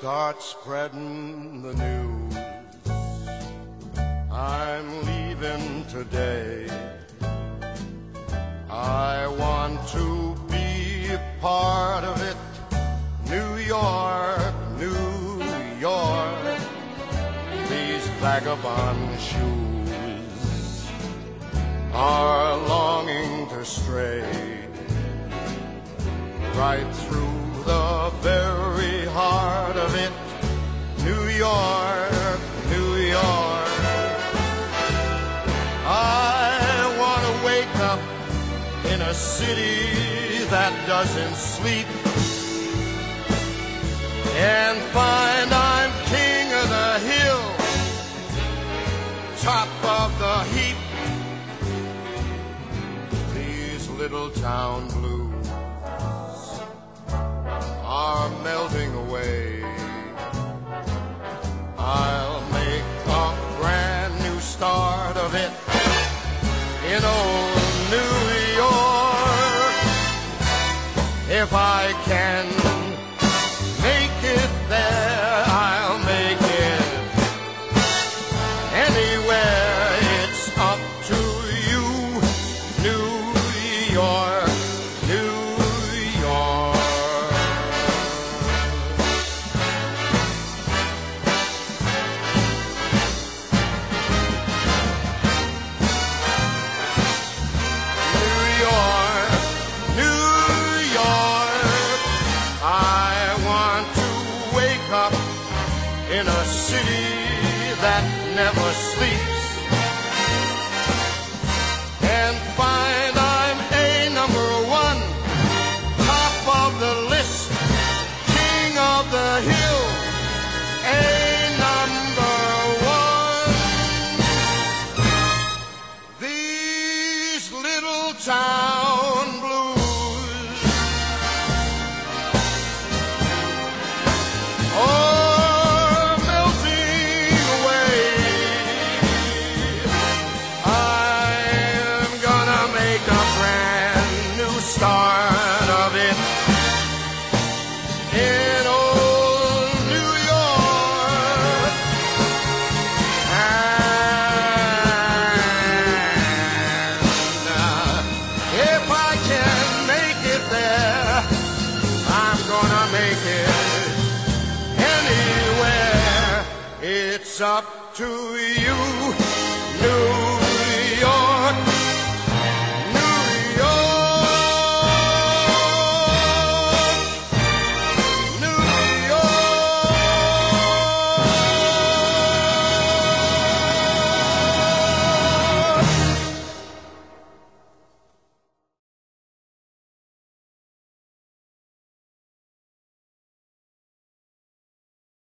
start spreading the news. I'm leaving today. I want to be a part of it. New York, New York, these vagabond shoes are longing to stray right through the very heart of it. New York, New York, I want to wake up in a city that doesn't sleep and find I'm king of the hill, top of the heap. These little town blues are melting away. I'll make a brand new start of it in old New York. If I can make it there, I'll make it anywhere. It's up to you, New York, New York. In a city that never sleeps and find I'm a number one, top of the list, king of the hill, a number one. These little town blues, oh, start of it in old New York. And if I can make it there, I'm gonna make it anywhere. It's up to you.